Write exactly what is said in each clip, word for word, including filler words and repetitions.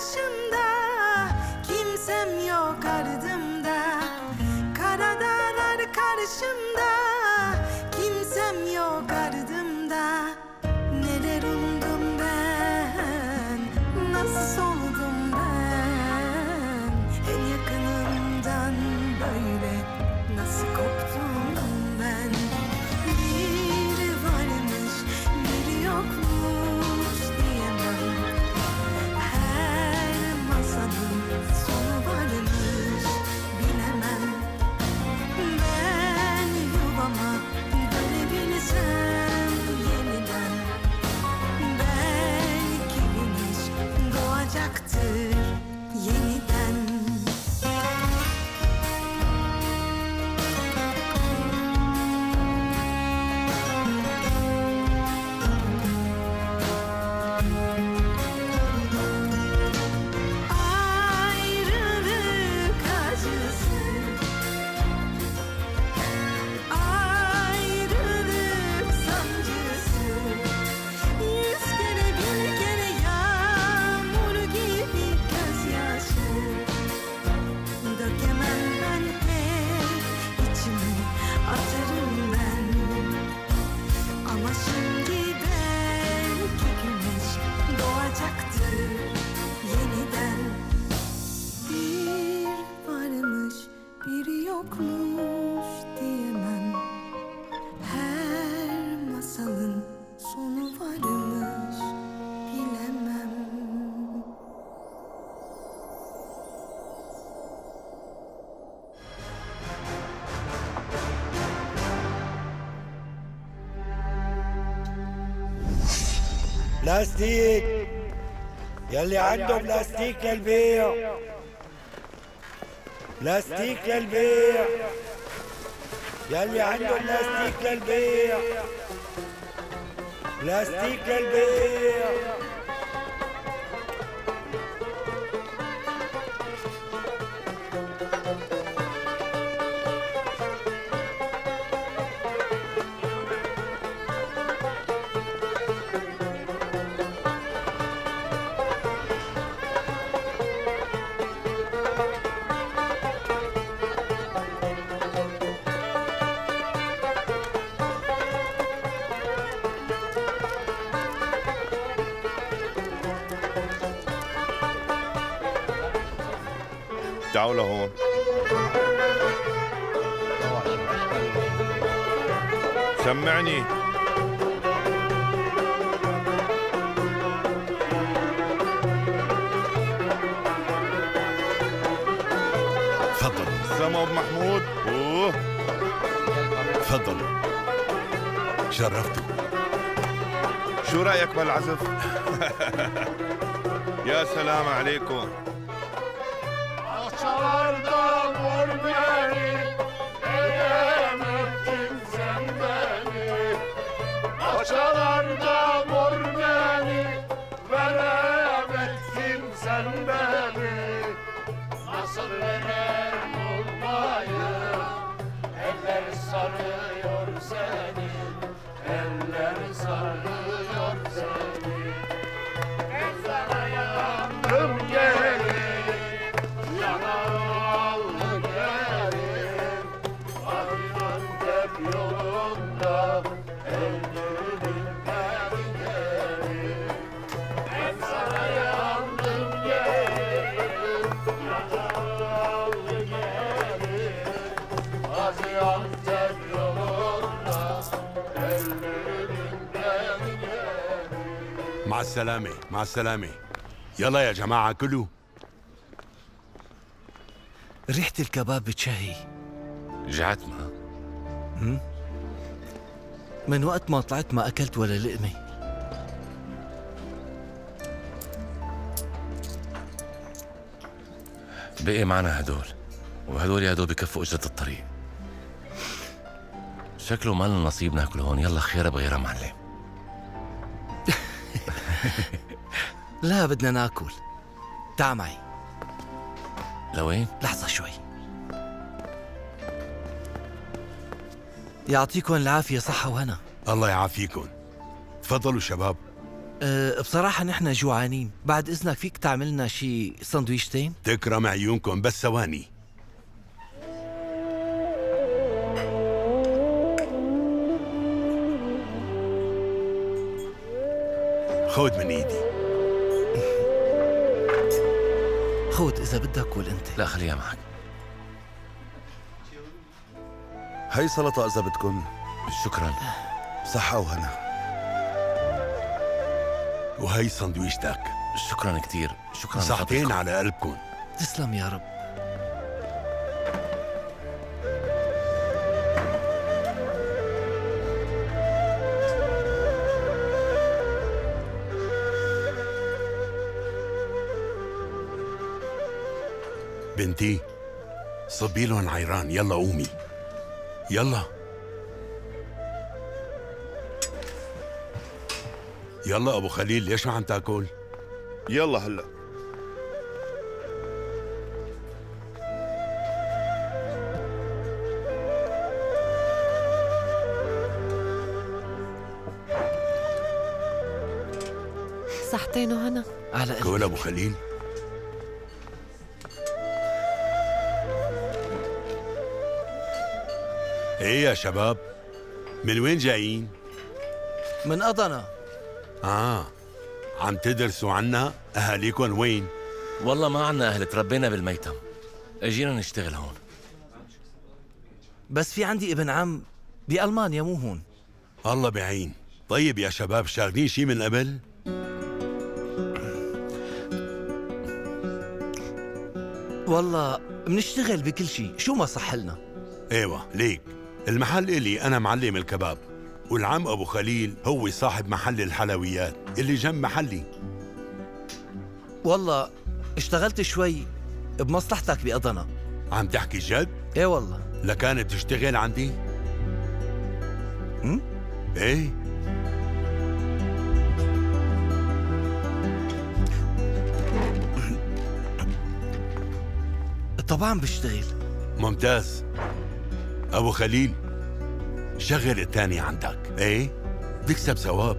karşımda, kimsem yok ardımda. Kara dağlar karşımda, kimsem yok ardımda. Neler umdum ben, nasıl soldum ben. En yakınımdan böyle nasıl koptum ben. Biri varmış, biri yokmuş diyemem. Her masalın sonu varmış, bilemem. Ben yuvama dönebilsem yeniden, belki güneş doğacaktır yeniden. Ayrılık acısı, ayrılık sancısı. Yüz kere bin kere yağmur gibi gözyaşı. Dökemem ben hep içimi, atarım ben. Ama şimdi belki güneş doğacaktır yeniden. Bir varmış, biri yokmuş diyemem. Her masalın sonu varmış, bilemem. بلاستيك يلي عنده بلاستيك للبيع، بلاستيك للبيع، يلي عنده بلاستيك للبيع، بلاستيك للبيع. تعالوا لهون. سمعني. تفضل. سما ابو محمود. اوه تفضل. شرفتوا. شو رايك بالعزف؟ يا سلام عليكم. Açalarda vur beni, edemedin sen beni. Açalarda vur beni, veremedin sen beni. Nasıl verem olmayı, eller sarıyor seni, eller sarıyor seni. Ben sana yandım gelin. مع السلامة مع السلامة. يلا يا جماعة كلوا. ريحة الكباب بتشهي. جعت ما؟ من وقت ما طلعت ما أكلت ولا لقمة. بقي معنا هدول، وهدول يا دوب بكفوا أجرة الطريق. شكله ما لنا نصيب ناكل هون. يلا خيرها بغيرها معلم. لا بدنا ناكل. تعا معي. لوين؟ لحظة شوي. يعطيكم العافية، صحة وهنا. الله يعافيكم. تفضلوا شباب. أه بصراحة نحن جوعانين، بعد إذنك فيك تعملنا شي سندويشتين؟ تكرم عيونكم بس ثواني. خود من ايدي. خود إذا بدك قول أنت. لا خليها معك. هي سلطة إذا بدكن. شكرا. صحة وهنا. وهي سندويشتك. شكرا كثير، شكرا. صحتين على قلبكم. تسلم يا رب. بنتي صبي لهم عيران، يلا قومي يلا يلا. ابو خليل ليش ما عم تاكل؟ يلا هلا. صحتين وهنا. على قول ابو خليل. ايه يا شباب، من وين جايين؟ من أضنا. اه عم تدرسوا عنا؟ اهاليكم وين؟ والله ما عنا اهل، تربينا بالميتم، اجينا نشتغل هون. بس في عندي ابن عم بألمانيا مو هون. الله بعين. طيب يا شباب شاغلين شي من قبل؟ والله منشتغل بكل شيء، شو ما صح لنا. ايوه ليك، المحل إلي أنا معلم الكباب، والعم أبو خليل هو صاحب محل الحلويات اللي جنب محلي. والله اشتغلت شوي بمصلحتك بأضنا. عم تحكي جد؟ ايه والله. لكانت تشتغل عندي؟ هم؟ ايه. طبعا بشتغل. ممتاز. أبو خليل شغل الثاني عندك، ايه؟ بتكسب ثواب.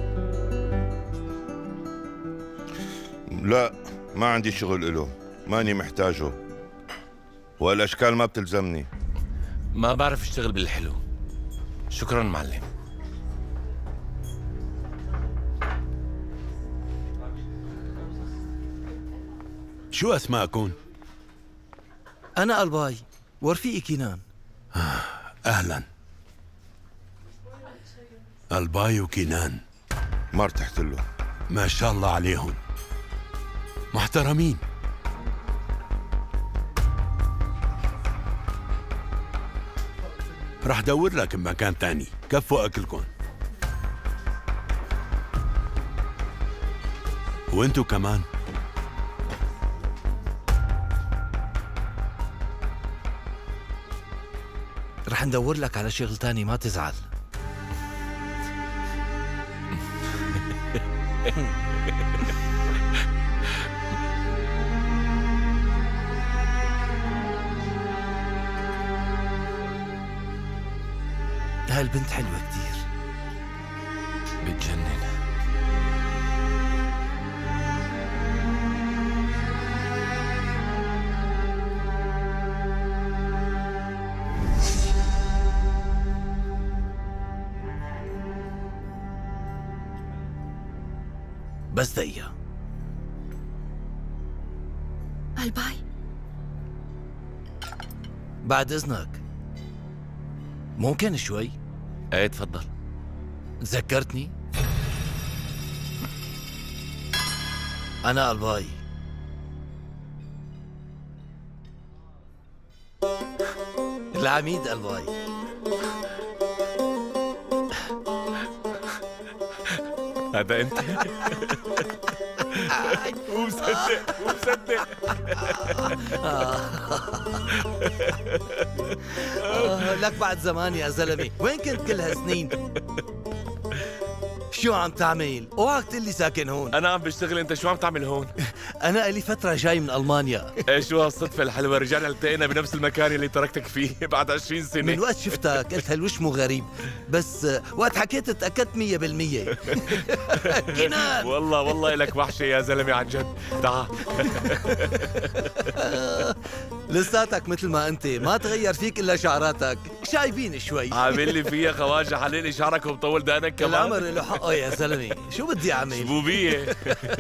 لا ما عندي شغل إله، ماني محتاجه، والأشكال ما بتلزمني. ما بعرف اشتغل بالحلو. شكرا معلم. شو أسماءكم؟ أنا الباي ورفيقي كينان. أهلا. الباي وكينان. ما ارتحت له. ما شاء الله عليهم، محترمين. رح دور لك بمكان تاني، كفوا أكلكم. وانتو كمان. رح ندور لك على شغل تاني، ما تزعل. هالبنت حلوة كتير. بتجنن. بس دقيقة. الباي بعد إذنك ممكن شوي؟ ايه تفضل. تذكرتني؟ أنا الباي. العميد الباي. هذا انت؟ مو مصدق مو مصدق. لك بعد زمان يا زلمة، وين كنت كل هالسنين؟ شو عم تعمل؟ اوعك تقول لي ساكن هون. انا عم بشتغل، انت شو عم تعمل هون؟ انا لي فتره جاي من المانيا. ايه شو هالصدفه الحلوه، رجعنا التقينا بنفس المكان اللي تركتك فيه بعد عشرين سنه. من وقت شفتك قلت هالوش مو غريب، بس وقت حكيت تاكدت مية بالمية. كنان والله والله لك وحشه يا زلمه عن جد. تعال. لساتك مثل ما انت، ما تغير فيك الا شعراتك، شايبين شوي. عامل لي فيها خواجه، حلق لي شعرك ومطول دقنك كمان. العمر له حقه يا زلمه، شو بدي اعمل؟ شبوبيه.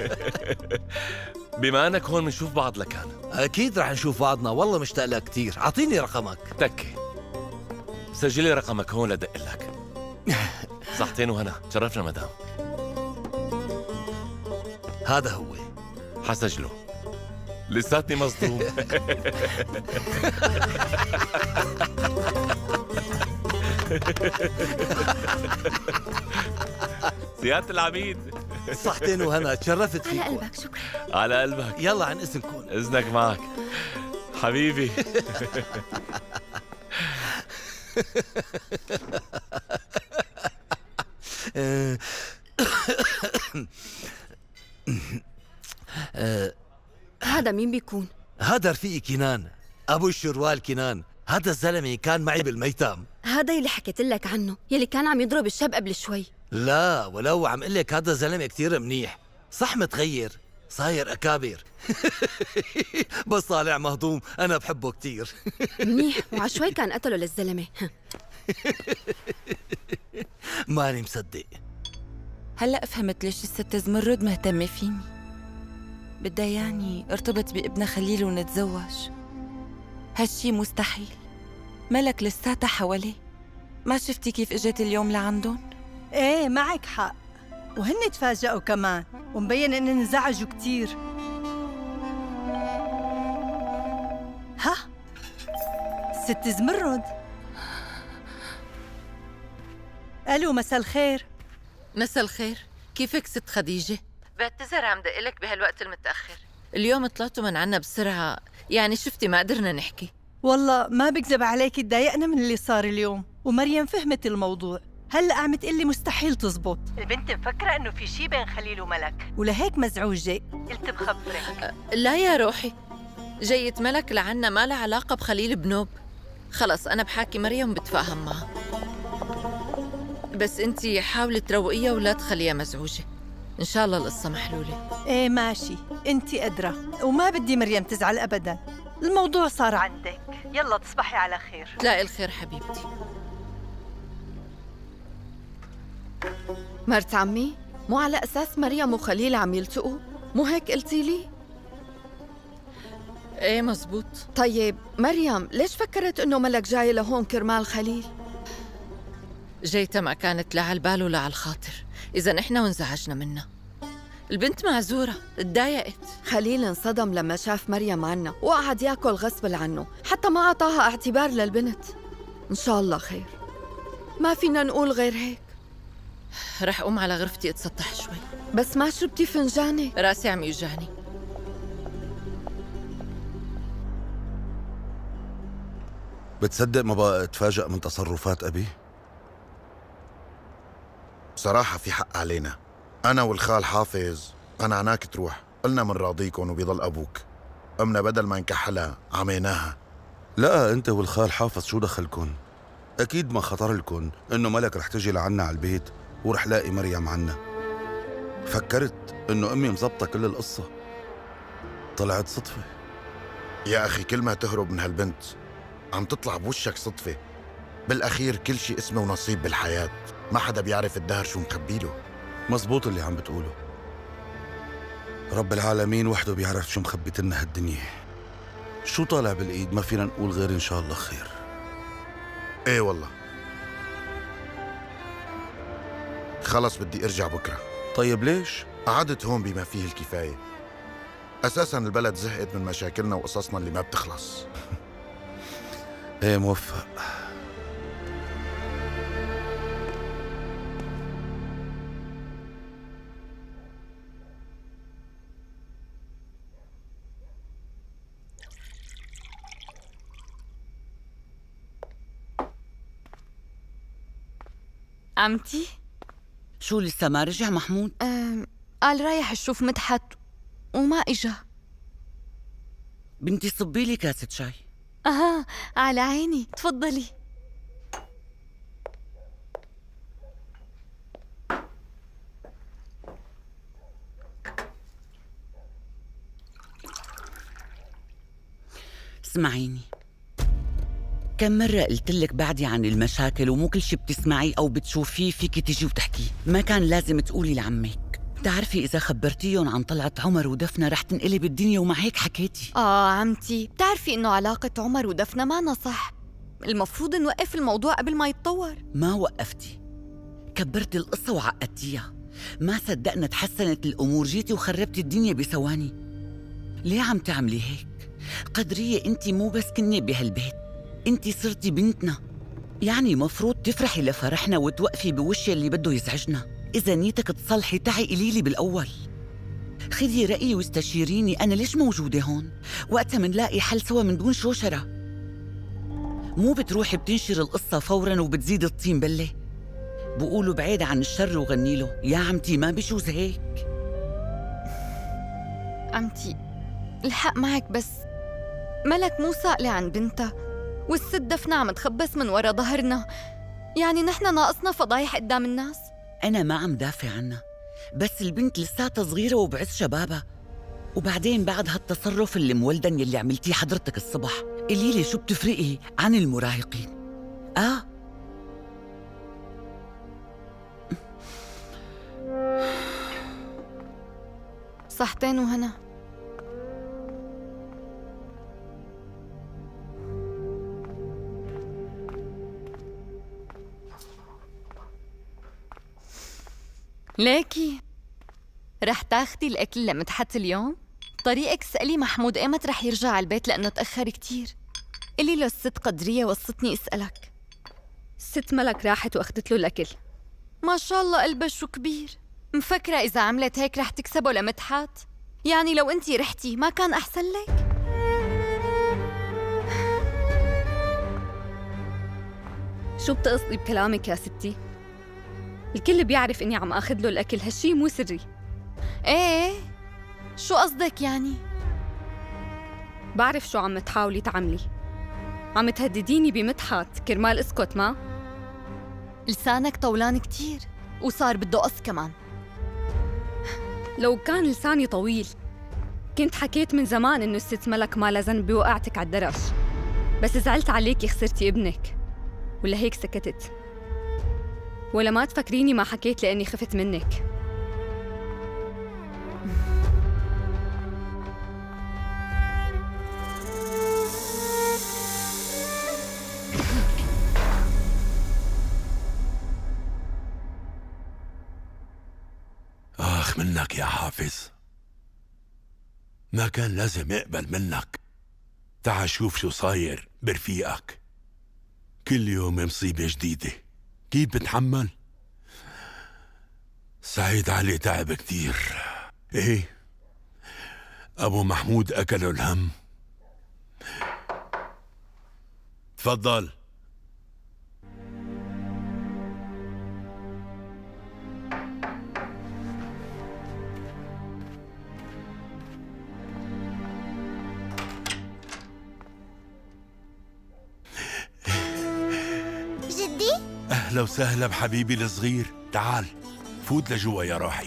بما انك هون بنشوف بعض لكان. اكيد رح نشوف بعضنا، والله مشتاق لك كثير. اعطيني رقمك. تكي سجلي رقمك هون لدق لك. صحتين وهنا، تشرفنا مدام. هذا هو. حسجله. لساتني مصدوم. سيادة العميد. صحتين وهنا، تشرفت فيكم. على قلبك. شكرا. على قلبك. يلا عن اذنكم. اذنك معك حبيبي. هذا مين بيكون؟ هذا رفيقي كنان، ابو الشروال كنان. هذا الزلمه كان معي بالميتم. هذا يلي حكيت لك عنه، يلي كان عم يضرب الشاب قبل شوي. لا ولو عم اقول لك هذا زلمه كثير منيح، صح متغير، صاير اكابر. بس طالع مهضوم، انا بحبه كثير. منيح، وعشوي كان قتله للزلمه. ماني مصدق. هلأ فهمت ليش الست زمرد مهتمة فيني. بدها يعني ارتبط بابنها خليل ونتزوج. هالشي مستحيل. ملك لساتها حواليه. ما شفتي كيف اجت اليوم لعندهم؟ ايه معك حق، وهن تفاجئوا كمان، ومبين ان انزعجوا كتير. ها ست زمرد. الو، مساء الخير. مساء الخير، كيفك ست خديجة؟ بعتذر عم دقلك بهالوقت المتأخر. اليوم طلعتوا من عنا بسرعة، يعني شفتي ما قدرنا نحكي. والله ما بكذب عليك، تضايقنا من اللي صار اليوم، ومريم فهمت الموضوع. هلا عم تقلي مستحيل تزبط. البنت مفكرة انه في شي بين خليل وملك، ولهيك مزعوجة. قلت بخبرك. أه لا يا روحي، جية ملك لعنا ما لها علاقة بخليل بنوب. خلص أنا بحاكي مريم بتفاهم معها، بس انتي حاولي تروقيها ولا تخليها مزعوجة. إن شاء الله القصة محلولة. ايه ماشي، انتي أدرى، وما بدي مريم تزعل أبداً. الموضوع صار عندك، يلا تصبحي على خير. تلاقي الخير حبيبتي. مرت عمي، مو على أساس مريم وخليل عم يلتقوا؟ مو هيك قلتي لي؟ ايه مزبوط. طيب مريم ليش فكرت إنه ملك جاي لهون كرمال خليل؟ جيتها ما كانت لا على البال ولا على الخاطر، إذا نحن وانزعجنا منها. البنت معذورة، اتضايقت. خليل انصدم لما شاف مريم عنا، وقعد ياكل غصب عنه، حتى ما أعطاها اعتبار للبنت. إن شاء الله خير، ما فينا نقول غير هيك. رح أقوم على غرفتي أتسطح شوي. بس ما شربتي فنجاني؟ راسي عم يوجعني. بتصدق ما بقى اتفاجأ من تصرفات أبي؟ بصراحة في حق علينا، أنا والخال حافظ قنعناك تروح، قلنا من راضيكم وبيضل أبوك. أمنا بدل ما نكحلها عميناها. لا أنت والخال حافظ شو دخلكن؟ أكيد ما خطر لكن إنه ملك رح تجي لعنا على البيت ورح لاقي مريم عنا. فكرت إنه أمي مزبطة كل القصة، طلعت صدفة. يا أخي كل ما تهرب من هالبنت عم تطلع بوشك صدفة. بالأخير كل شيء اسمه ونصيب بالحياة، ما حدا بيعرف الدهر شو مخبيله. مزبوط اللي عم بتقوله، رب العالمين وحده بيعرف شو مخبيت لنا هالدنيا. شو طالع بالإيد، ما فينا نقول غير إن شاء الله خير. ايه والله. خلص بدي ارجع بكره. طيب ليش؟ قعدت هون بما فيه الكفايه. اساسا البلد زهقت من مشاكلنا وقصصنا اللي ما بتخلص. ايه موفق. عمتي شو لسه ما رجع محمود؟ أه قال رايح يشوف مدحت وما إجا. بنتي صبي لي كاسة شاي. أها على عيني، تفضلي. اسمعيني، كم مرة قلت لك بعدي عن المشاكل ومو كل شي بتسمعيه أو بتشوفيه فيكي تيجي وتحكيه. ما كان لازم تقولي لعمك. بتعرفي إذا خبرتيهم عن طلعة عمر ودفنة رح تنقلب الدنيا ومع هيك حكيتي. آه عمتي، بتعرفي إنه علاقة عمر ودفنة ما نصح. المفروض نوقف الموضوع قبل ما يتطور. ما وقفتي، كبرتي القصة وعقدتيها. ما صدقنا تحسنت الأمور، جيتي وخربتي الدنيا بثواني. ليه عم تعملي هيك؟ قدرية انتي مو بس كنة بهالبيت، انتي صرتي بنتنا، يعني مفروض تفرحي لفرحنا وتوقفي بوشي اللي بده يزعجنا. إذا نيتك تصلحي تعي قليلي بالأول، خذي رأيي واستشيريني. أنا ليش موجودة هون؟ وقتها منلاقي حل سوا من دون شوشرة، مو بتروحي بتنشر القصة فوراً وبتزيد الطين بلة. بقولوا بعيد عن الشر وغني له. يا عمتي ما بيجوز هيك. عمتي الحق معك، بس ملك مو سائلة عن بنتها، والست دفنة عم تخبص من ورا ظهرنا. يعني نحن ناقصنا فضايح قدام الناس؟ أنا ما عم دافع عنها، بس البنت لساتها صغيرة وبعز شبابها. وبعدين بعد هالتصرف اللي مولدن يلي عملتيه حضرتك الصبح، قليلي شو بتفرقي عن المراهقين؟ آه صحتين وهنا. ليكي رح تاخدي الأكل لمدحت اليوم؟ طريقك اسألي محمود ايمت رح يرجع على البيت لأنه تأخر كتير. قلي له الست قدرية وصتني اسألك. ست ملك راحت وأخذت له الأكل. ما شاء الله قلبها شو كبير. مفكرة إذا عملت هيك رح تكسبه لمدحت؟ يعني لو انتي رحتي ما كان أحسن لك؟ شو بتقصدي بكلامك يا ستي؟ الكل بيعرف إني عم أخذ له الأكل، هالشي مو سري. إيه شو قصدك يعني؟ بعرف شو عم تحاولي تعملي، عم تهدديني بمدحت كرمال اسكت. ما لسانك طولان كتير وصار بده قص كمان. لو كان لساني طويل كنت حكيت من زمان إنه الست ملك ما لها ذنب بوقعتك على الدرج، بس زعلت عليكي خسرتي ابنك ولا هيك سكتت. ولا ما تفكريني ما حكيت لأني خفت منك. آخ منك يا حافظ، ما كان لازم اقبل منك. تعال شوف شو صاير برفيقك، كل يوم مصيبة جديدة. كيف بتحمل؟ سعيد علي تعب كتير. ايه ابو محمود اكله الهم. تفضل. أهلا وسهلا بحبيبي الصغير، تعال فوت لجوا يا روحي.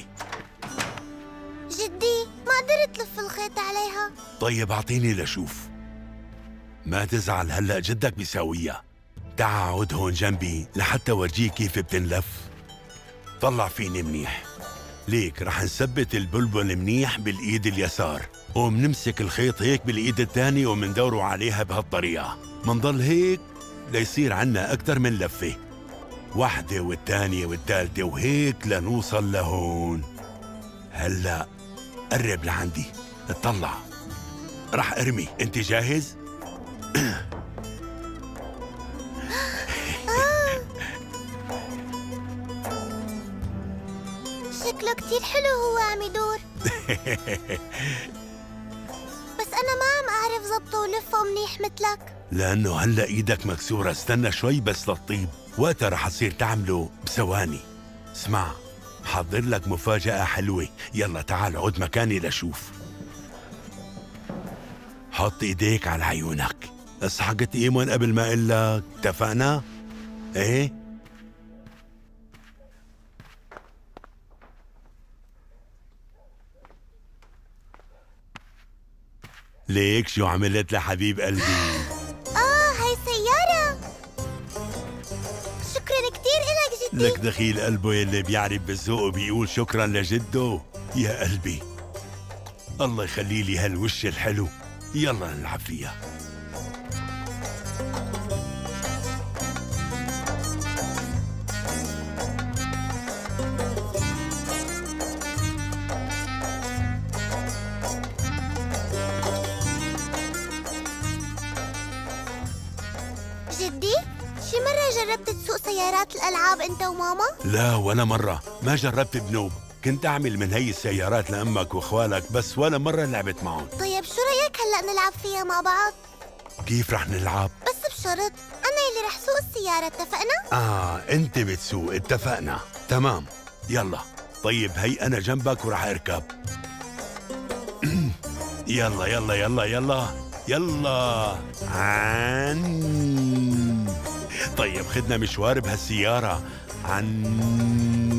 جدي ما قدرت لف الخيط عليها. طيب أعطيني لشوف. ما تزعل، هلأ جدك بيساويها. تعال عود هون جنبي لحتى ورجيك كيف بتنلف. طلع فيني منيح. ليك رح نثبت البلبل منيح بالإيد اليسار، ومنمسك الخيط هيك بالإيد الثانية ومندوره عليها بهالطريقة. منضل هيك ليصير عنا أكثر من لفة، واحدة والثانية والثالثة وهيك لنوصل لهون. هلا قرب لعندي، اطلع، رح ارمي. انت جاهز؟ شكله كتير حلو هو عم يدور. بس أنا ما عم أعرف ظبطه ولفه منيح مثلك. لأنه هلا إيدك مكسورة، استنى شوي بس للطيب، وقتها رح تصير تعمله بثواني. اسمع، حضر لك مفاجأة حلوة. يلا تعال عود مكاني لشوف. حط ايديك على عيونك. اسحقت ايمن قبل ما اقول لك. اتفقنا؟ ايه؟ ليك شو عملت لحبيب قلبي؟ آه هاي سيارة. شكرا كتير إلك جدي. لك دخيل قلبه يلي بيعرف بالذوق وبيقول شكرا لجده. يا قلبي الله يخلي لي هالوش الحلو. يلا نلعب فيها. جدي شي مرة جربت تسوق سيارات الألعاب أنت وماما؟ لا ولا مرة. ما جربت بنوب. كنت أعمل من هي السيارات لأمك وأخوالك بس ولا مرة لعبت معهم. طيب شو رأيك هلأ نلعب فيها مع بعض؟ كيف رح نلعب؟ بس بشرط أنا اللي رح سوق السيارة. اتفقنا؟ آه أنت بتسوق. اتفقنا. تمام يلا. طيب هي أنا جنبك ورح أركب. يلا يلا يلا يلا يلا عن. طيب خدنا مشوار بهالسيارة. عن.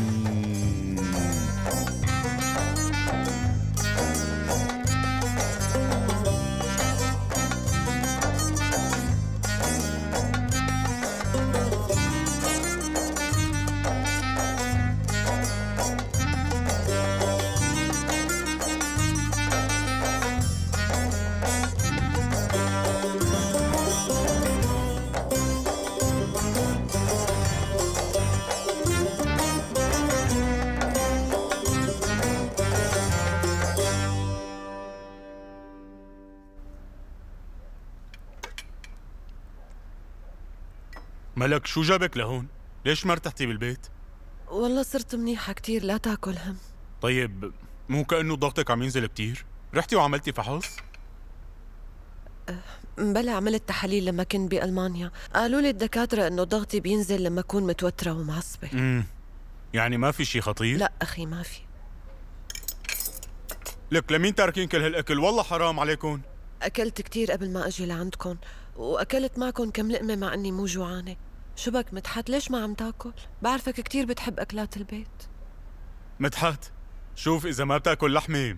ملك شو جابك لهون؟ ليش ما ارتحتي بالبيت؟ والله صرت منيحة كتير. لا تاكل هم. طيب مو كأنه ضغطك عم ينزل كتير؟ رحتي وعملتي فحص؟ بلا عملت تحاليل لما كنت بألمانيا. قالوا لي الدكاترة إنه ضغطي بينزل لما أكون متوترة ومعصبة. امم يعني ما في شي خطير؟ لا أخي ما في. لك لمين تاركين كل هالأكل؟ والله حرام عليكم. أكلت كتير قبل ما أجي لعندكم وأكلت معكم كم لقمة مع إني مو جوعانة. شو بك مدحت ليش ما عم تاكل؟ بعرفك كتير بتحب أكلات البيت. مدحت شوف إذا ما بتاكل لحمة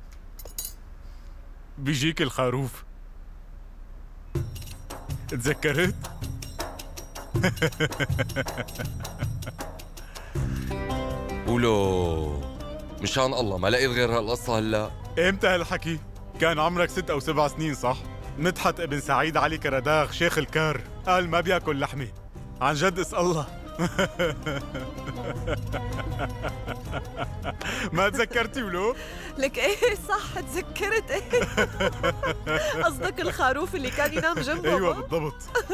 بيجيك الخروف. تذكرت؟ قولوا مشان الله ما لقيت غير هالقصة هلا. امتى هالحكي؟ كان عمرك ست أو سبع سنين صح؟ مدحت ابن سعيد علي كرداغ شيخ الكار قال ما بياكل لحمة. عن جد اسأل الله. ما تذكرتي ولو؟ لك ايه صح تذكرت. ايه قصدك الخروف اللي كان ينام جنبه؟ ايوه بالضبط.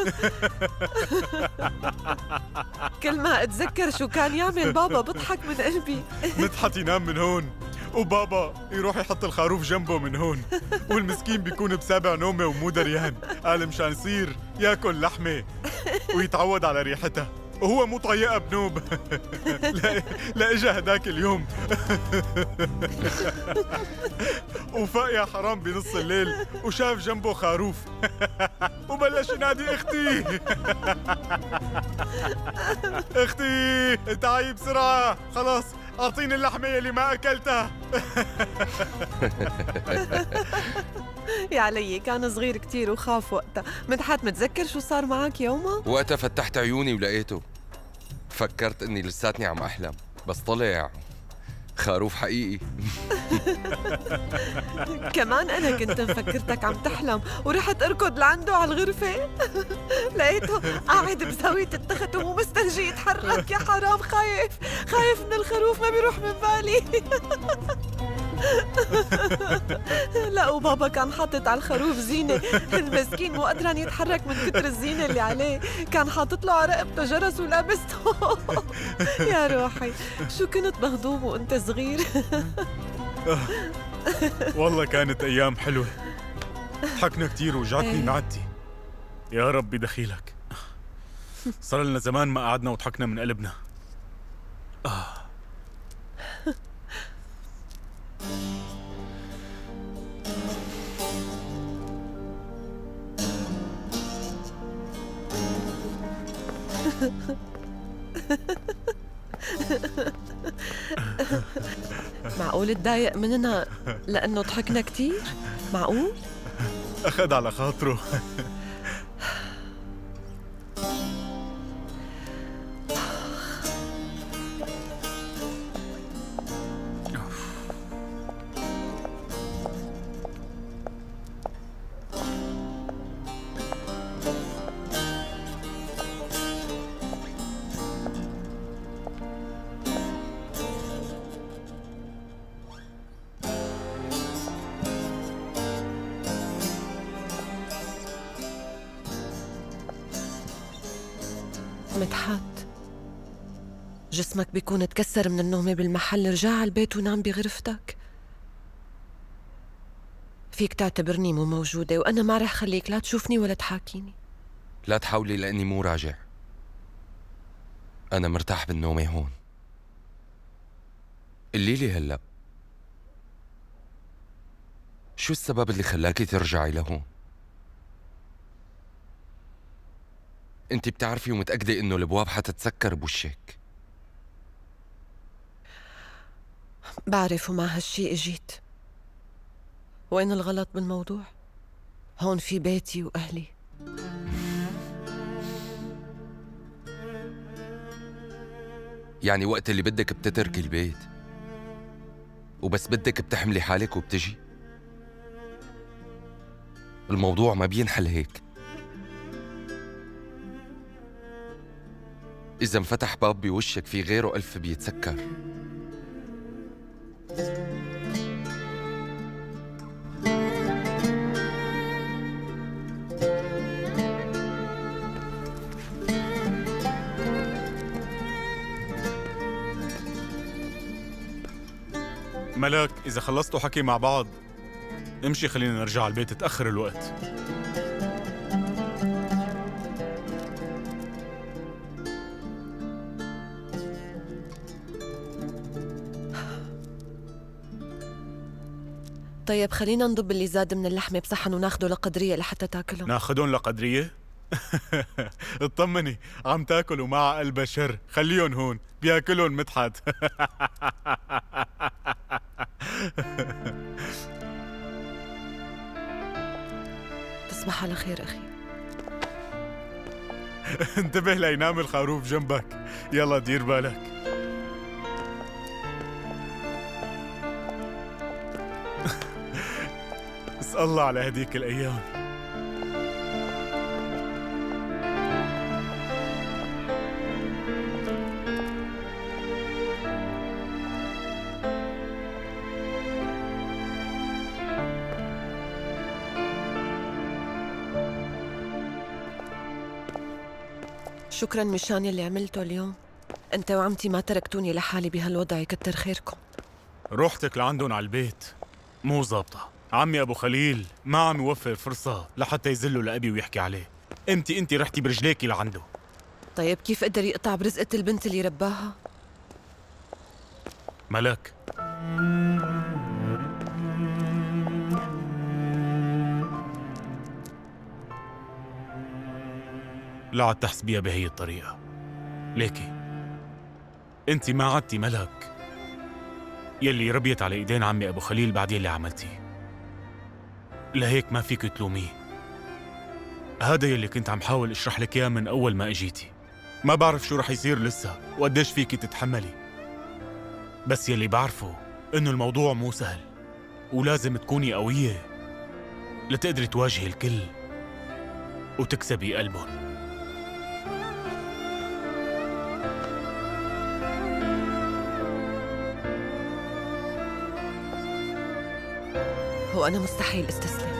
كل ما اتذكر شو كان يعمل بابا بضحك من قلبي. مدحت ينام من هون وبابا يروح يحط الخروف جنبه من هون، والمسكين بيكون بسابع نومه ومو دريان. قال مشان يصير ياكل لحمه ويتعود على ريحتها وهو مو طايقها بنوب. لا لا اجى هداك اليوم وفاق يا حرام بنص الليل وشاف جنبه خروف وبلش ينادي اختي اختي تعي بسرعه خلاص اعطيني اللحمه اللي ما اكلتها. يا علي كان صغير كتير وخاف وقتها. مدحت متذكر شو صار معك يومها؟ وقتها فتحت عيوني ولقيته. فكرت اني لساتني عم احلم بس طلع خروف حقيقي. كمان انا كنت مفكرتك عم تحلم ورحت اركض لعنده على الغرفه. لقيته قاعد بزاويه التخت ومو مسترجي يتحرك. يا حرام خايف خايف من الخروف ما بيروح من بالي. لا وبابا كان حاطط على الخروف زينة. المسكين مو قدران يتحرك من كتر الزينة اللي عليه. كان حاطط له على رقبته جرس ولابسته. يا روحي شو كنت مهضوم وانت صغير. والله كانت أيام حلوة. ضحكنا كتير وجعتني معدتي. يا ربي دخيلك. صار لنا زمان ما قعدنا وضحكنا من قلبنا. آه معقول تضايق مننا لأنه ضحكنا كتير؟ معقول؟ أخذ على خاطره. مدحت، جسمك بيكون تكسر من النوم بالمحل، رجع على البيت ونام بغرفتك. فيك تعتبرني مو موجودة وأنا ما رح خليك لا تشوفني ولا تحاكيني. لا تحاولي لأني مو راجع. أنا مرتاح بالنومة هون. قلي لي هلأ، شو السبب اللي خلاكي ترجعي لهون؟ انت بتعرفي ومتأكدة انه الابواب حتتسكر بوشك. بعرف ومع هالشي اجيت. وين الغلط بالموضوع؟ هون في بيتي واهلي. يعني وقت اللي بدك بتتركي البيت وبس بدك بتحملي حالك وبتجي؟ الموضوع ما بينحل هيك. إذا انفتح باب بوشك في غيره ألف بيتسكر. ملك، إذا خلصتوا حكي مع بعض امشي، خلينا نرجع على البيت، تأخر الوقت. طيب خلينا نضب اللي زاد من اللحمة بصحن وناخده لقدرية لحتى تاكلهم. ناخدهم لقدرية؟ اطمني، عم تاكل ومع قلبها شر، خليهم هون بياكلهم مدحت. تصبح على خير أخي. انتبه لينام الخروف جنبك، يلا دير بالك. اسأل الله على هديك الأيام. شكراً مشان يلي عملته اليوم. أنت وعمتي ما تركتوني لحالي بهالوضع، يكتر خيركم. روحتك لعندهم على البيت مو ظابطة. عمي أبو خليل ما عم يوفر فرصة لحتى يزله لأبي ويحكي عليه. امتى انت رحتي برجليكي لعنده؟ طيب كيف قدر يقطع برزقة البنت اللي رباها؟ ملك، لا عاد تحسبيها بهي الطريقة. ليكي انت ما عدتي ملك يلي ربيت على ايدين عمي ابو خليل بعد يلي عملتيه، لهيك ما فيك تلوميه. هذا يلي كنت عم حاول اشرح لك اياه من اول ما اجيتي. ما بعرف شو رح يصير لسه وقديش فيكي تتحملي، بس يلي بعرفه انه الموضوع مو سهل ولازم تكوني قوية لتقدري تواجهي الكل وتكسبي قلبهم. هو أنا مستحيل استسلم.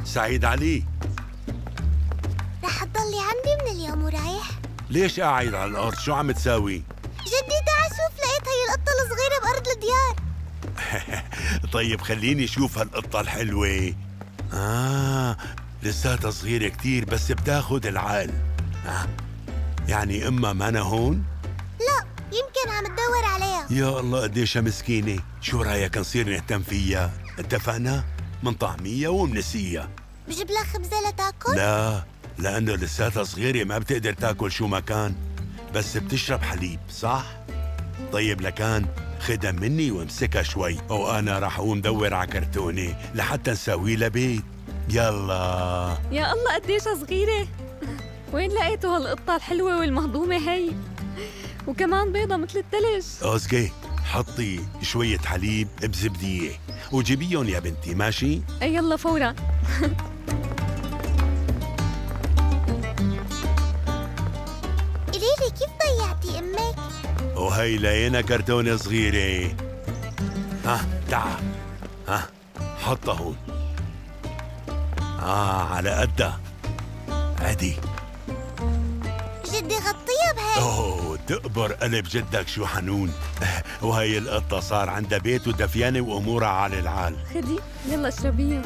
سعيد علي. رح تضلي عندي من اليوم ورايح؟ ليش قاعد على الأرض؟ شو عم تساوي؟ جدي تعال شوف، لقيت هي القطة الصغيرة بأرض الديار. طيب خليني اشوف هالقطة الحلوة. آه لساتها صغيرة كتير بس بتاخد العقل. آه. يعني أمها مانا هون؟ لا، يمكن عم تدور عليها. يا الله قديشها مسكينة. شو رأيك نصير نهتم فيها؟ اتفقنا؟ من طعمية ومنسية. بجيب لها خبزة لتاكل؟ لا، لأنه لساتها صغيرة ما بتقدر تاكل شو ما كان، بس بتشرب حليب صح؟ طيب لكان خدها مني وامسكها شوي، وأنا راح أقوم دور على كرتونة لحتى نسوي لها بيت. يلا. يا الله قديشها صغيرة. وين لقيتوا هالقطة الحلوة والمهضومة هي؟ وكمان بيضة مثل الثلج. أوزكي حطي شوية حليب بزبدية وجيبيهم يا بنتي، ماشي؟ أي يلا فورا. قوليلي كيف ضيعتي أمك؟ وهي لقينا كرتونة صغيرة. ها تعا، ها حطها هون. آه على قدها. عادي. جدي غطيها بهيك. اوه تقبر قلب جدك شو حنون. وهي القطة صار عندها بيت ودفيانة وأمورها على العال. خدي يلا اشربيها.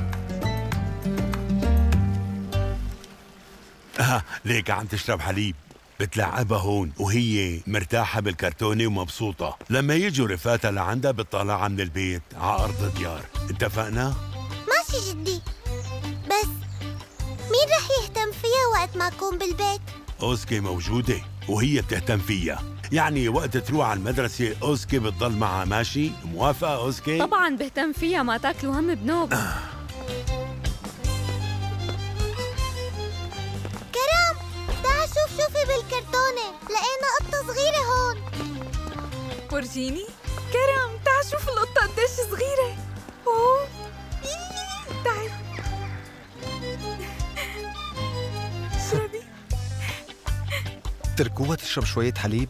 آه ليك عم تشرب حليب. بتلعبها هون وهي مرتاحة بالكرتونة ومبسوطة. لما يجوا رفاتها لعندها بتطلعها من البيت على أرض الديار. اتفقنا؟ ماشي جدي، بس مين رح يهتم فيها وقت ما أكون بالبيت؟ أوزكي موجودة وهي بتهتم فيها، يعني وقت تروح على المدرسة أوزكي بتضل معها، ماشي؟ موافقة أوزكي؟ طبعاً بهتم فيها، ما تاكلوا هم بنوب. آه. كرم تعال شوف، شوفي بالكرتونة لقينا قطة صغيرة هون. ورجيني. كرم تعال شوف القطة قديش صغيرة. أوه تعال اشربي. تركوها تشرب شوية حليب.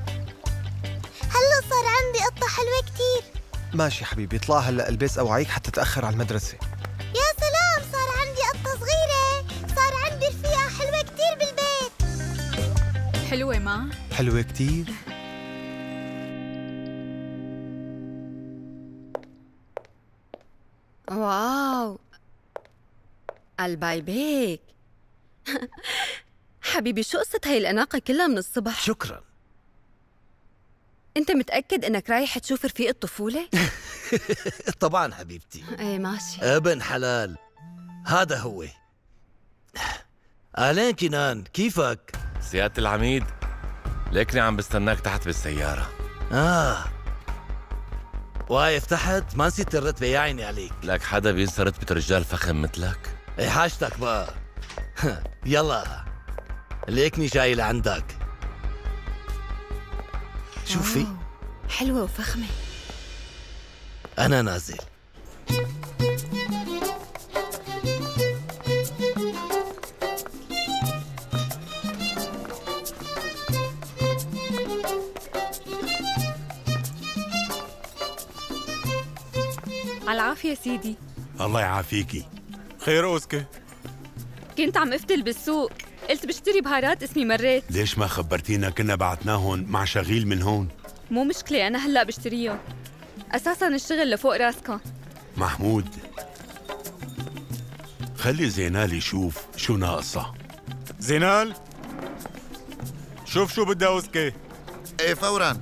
هلا صار عندي قطة حلوة كتير. ماشي حبيبي، اطلع هلا البس أوعيك حتى تأخر على المدرسة. يا سلام، صار عندي قطة صغيرة، صار عندي رفيقة حلوة كتير بالبيت. حلوة ما؟ حلوة كتير. واو البايبيك. حبيبي شو قصة هاي الأناقة كلها من الصبح؟ شكراً. أنت متأكد إنك رايح تشوف رفيق الطفولة؟ طبعاً حبيبتي. إيه ماشي. ابن حلال هذا هو. أهلين كنان، كيفك؟ سيادة العميد، ليكني عم بستناك تحت بالسيارة. آه واقف تحت؟ ما نسيت الرتبة يا عيني عليك. لك حدا بينسى رتبة رجال فخم مثلك؟ ايه حاجتك بقى. يلا ليكني جاي لعندك. شوفي حلوة وفخمة. أنا نازل. على العافية سيدي. الله يعافيكي. خير أوزكي؟ كنت عم افتل بالسوق، قلت بشتري بهارات اسمي مريت. ليش ما خبرتينا؟ كنا بعتناهم مع شغيل من هون. مو مشكلة، أنا هلأ بشتريهم. أساساً الشغل لفوق راسكم. محمود خلي زينال يشوف شو ناقصة. زينال شوف شو بدها أوزكي. ايه فوراً.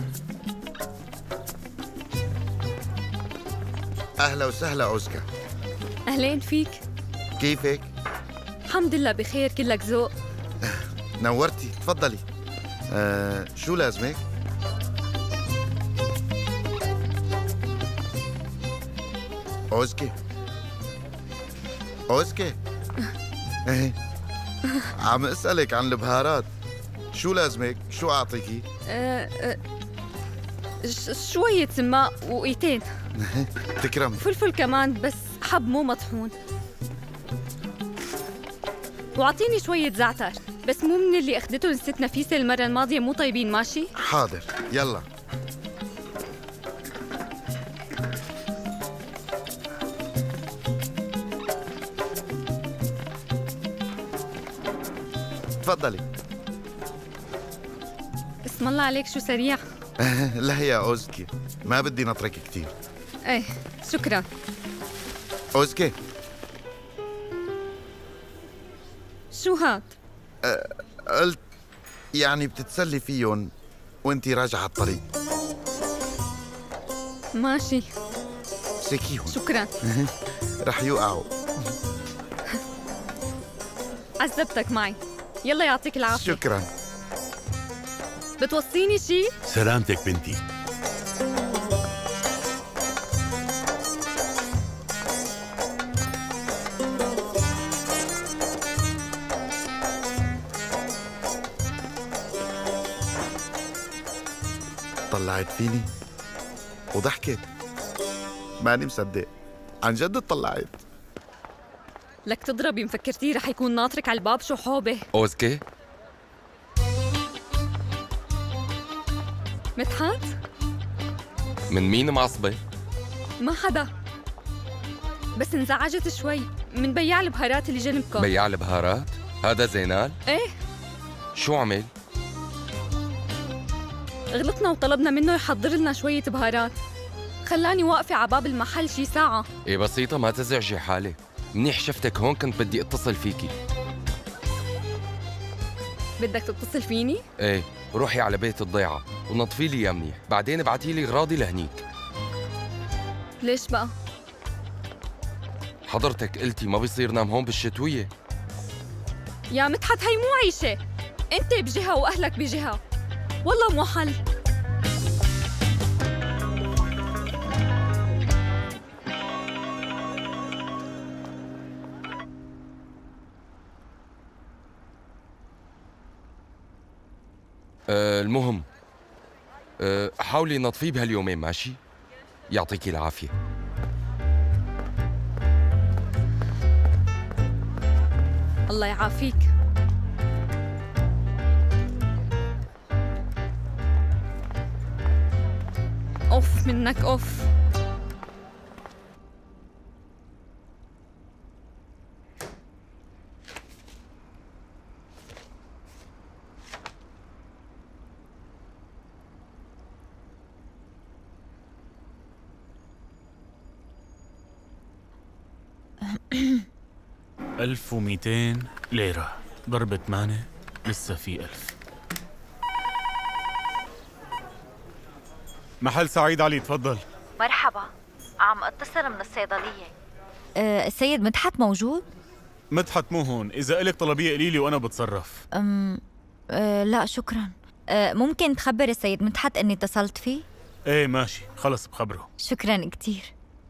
أهلا وسهلا أوزكا. أهلين فيك. كيفك؟ الحمد لله بخير، كلك ذوق. نورتي، تفضلي. آه، شو لازمك؟ أوزكي أوزكي ايه عم اسألك عن البهارات. شو لازمك؟ شو أعطيكي؟ أه أه ش- شوية سماء وقيتين. تكرمي. فلفل كمان بس حب مو مطحون. واعطيني شوية زعتر بس مو من اللي اخدته الست نفيسة المرة الماضية، مو طيبين، ماشي؟ حاضر، يلا. تفضلي. اسم الله عليك شو سريع. لا يا أوزكي، ما بدي نطرك كتير. ايه شكرا. أوزكي، شو هاد؟ أه قلت يعني بتتسلي فيهم وانتي راجعة الطريق. ماشي. سكيهم. شكرا. رح يوقعوا. عذبتك معي. يلا يعطيك العافية. شكرا. بتوصيني شي؟ سلامتك بنتي. طلعت فيني وضحكت. ماني مصدق، عن جد طلعت. لك تضربي، مفكرتيه رح يكون ناطرك على الباب؟ شو حوبه. أوزكي؟ مدحت؟ من مين معصبة؟ ما حدا، بس انزعجت شوي من بياع البهارات اللي جنبكم. بياع البهارات؟ هذا زينال؟ ايه. شو عمل؟ غلطنا وطلبنا منه يحضر لنا شوية بهارات، خلاني واقفة على باب المحل شي ساعة. ايه بسيطة، ما تزعجي حالك. منيح شفتك هون، كنت بدي اتصل فيكي. بدك تتصل فيني؟ ايه، روحي على بيت الضيعة ونظفي لي اياه منيح، بعدين ابعتي لي اغراضي لهنيك. ليش بقى؟ حضرتك قلتي ما بيصير نام هون بالشتوية. يا مدحت هي مو عيشة، انت بجهة واهلك بجهة، والله مو حل. أه المهم أه حاولي نطفيه بهاليومين، ماشي؟ يعطيكي العافية. الله يعافيك. اوف منك اوف. ألف ومئتين ليرة ضرب ثمانية، لسه في ألف. محل سعيد علي، تفضل. مرحبا، عم اتصل من الصيدلية. أه السيد مدحت موجود؟ مدحت مو هون، إذا إلك طلبية قليلي وأنا بتصرف. أم أه لا شكرا. أه ممكن تخبر السيد مدحت إني اتصلت فيه؟ إيه ماشي، خلص بخبره. شكرا كتير.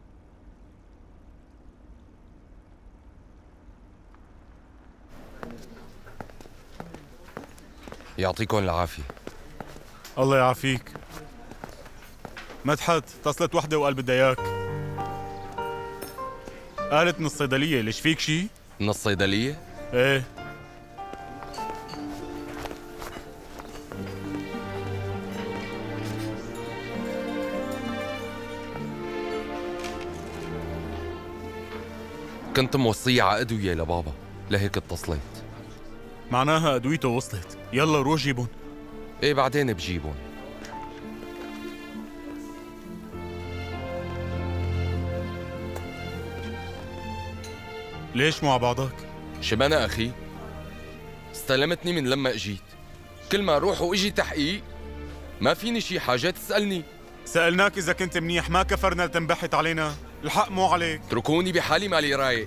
يعطيكم العافية. الله يعافيك. مدحت، اتصلت وحدة وقال بدها اياك. قالت من الصيدلية، ليش فيك شي؟ من الصيدلية؟ ايه. كنت موصية على أدوية لبابا، لهيك اتصلت. معناها أدويته وصلت، يلا روح جيبون. ايه بعدين بجيبون. ليش مو على بعضك؟ شبنا أخي؟ استلمتني من لما اجيت، كل ما اروح واجي تحقيق ما فيني شي حاجة تسألني. سألناك إذا كنت منيح، ما كفرنا لتنبحت علينا، الحق مو عليك. اتركوني بحالي، مالي رايق.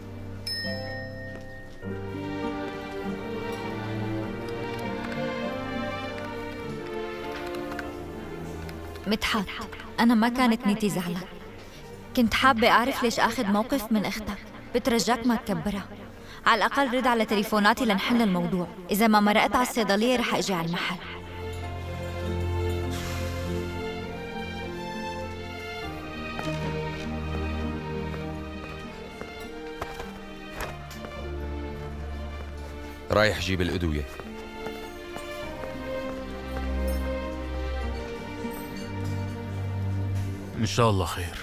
مدحت، أنا ما كانت نيتي زعلك، كنت حابة أعرف ليش أخذ موقف من أختك، بترجاك ما تكبرها، على الأقل رد على تليفوناتي لنحل الموضوع، إذا ما مرقت على الصيدلية رح أجي على المحل. رايح جيب الأدوية. إن شاء الله خير.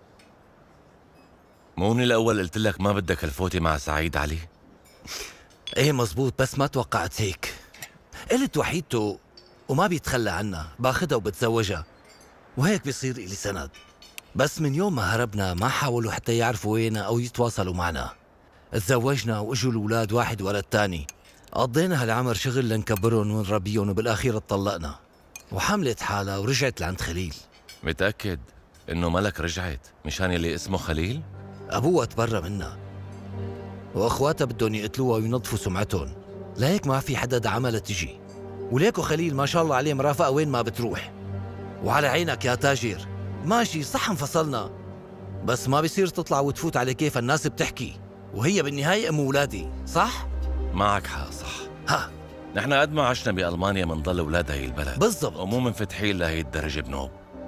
مو من الأول قلت لك ما بدك الفوتة مع سعيد علي؟ ايه مزبوط، بس ما توقعت هيك. قلت وحيدته وما بيتخلى عنها، باخدها وبتزوجها، وهيك بيصير إلي سند. بس من يوم ما هربنا ما حاولوا حتى يعرفوا ويننا أو يتواصلوا معنا. تزوجنا وإجوا الأولاد واحد ورا الثاني، قضينا هالعمر شغل لنكبرهم ونربيهم، وبالأخير اتطلقنا وحملت حالها ورجعت لعند خليل. متأكد إنه ملك رجعت مشان اللي اسمه خليل؟ أبوها تبرى منها وأخواتها بدهم يقتلوها وينظفوا سمعتهم، لهيك ما في حدا دعمها تجي. وليكو خليل ما شاء الله عليه مرافقة وين ما بتروح. وعلى عينك يا تاجر، ماشي صح انفصلنا، بس ما بيصير تطلع وتفوت على كيف الناس بتحكي، وهي بالنهاية أم ولادي، صح؟ معك حق، صح. ها نحن قد ما عشنا بألمانيا منضل أولاد هي البلد بالضبط، ومو منفتحين لهي الدرجة بنوب.